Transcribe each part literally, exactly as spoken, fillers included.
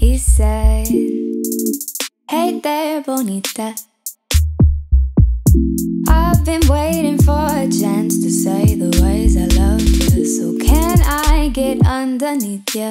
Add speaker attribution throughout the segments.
Speaker 1: he said, "Hey there, bonita. I've been waiting for a chance to say the ways I love you. So can I get underneath ya?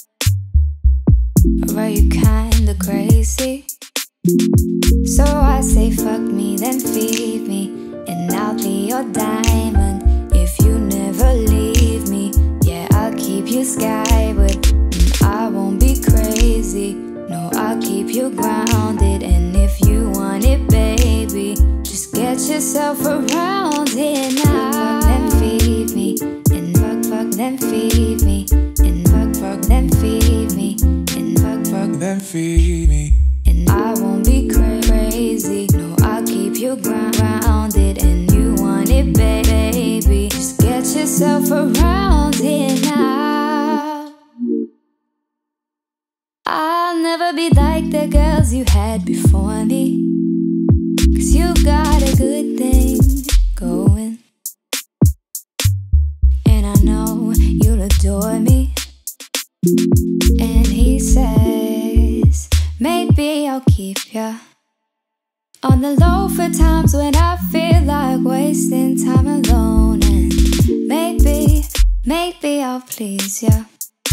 Speaker 1: Or are you kinda crazy?" So I say fuck me, then feed me, and I'll be your diamond if you never leave me. Yeah, I'll keep you skyward, and I won't be crazy. No, I'll keep you grounded, and if you want it, baby, just get yourself around here now. Fuck, then feed me, and fuck, fuck, then feed me, and fuck, fuck, then feed me, and fuck, fuck,
Speaker 2: then feed me.
Speaker 1: And I won't be crazy. No, I'll keep you grounded, and you want it, baby, just get yourself around here now. I'll never be like the girls you had before me, 'cause you got a good thing going, and I know you'll adore me. And he says, maybe I'll keep ya on the low for times when I feel like wasting time alone. And maybe, maybe I'll please ya,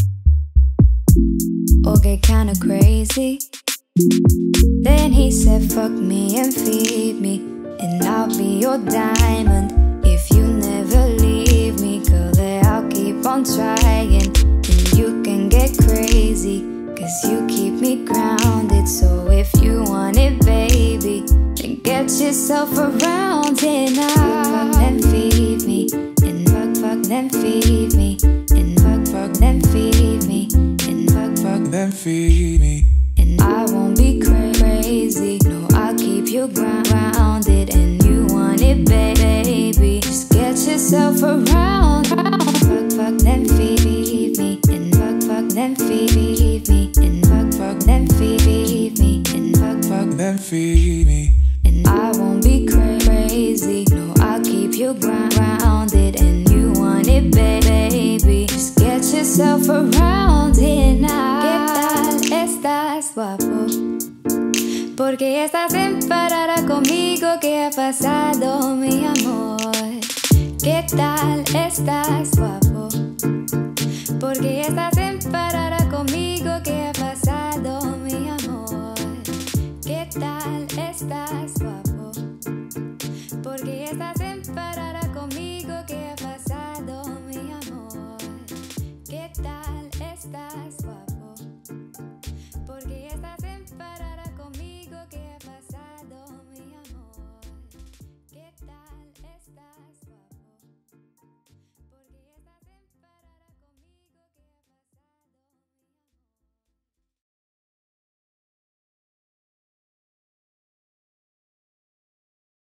Speaker 1: or get kinda crazy. Then he said, fuck me and feed me, and I'll be your diamond if you never leave me. Girl, I'll keep on trying, and you can get crazy, 'cause you keep me grounded. So if you want it, baby, then get yourself around here now. Fuck, then feed me, and fuck, fuck, then feed me, and fuck, fuck, then feed me, and fuck, fuck,
Speaker 2: then feed me.
Speaker 1: And I won't be crazy. No, I'll keep you grounded, and you want it, baby, just get yourself around. Fuck, fuck, then feed me, and fuck, fuck, then feed me, and fuck, fuck, then feed me, and fuck, fuck,
Speaker 2: then feed me.
Speaker 1: And I won't be crazy. No, I'll keep you grounded, and you want it, baby, just get yourself around here now. ¿Qué tal estás, guapo? Porque ya estás en parada conmigo. ¿Qué ha pasado, mi amor? ¿Qué tal estás, guapo? Porque ya estás en parada conmigo. ¿Qué ha pasado, mi amor? ¿Qué tal estás, guapo? Porque ya estás en parada conmigo. ¿Qué ha pasado, mi amor? ¿Qué tal estás?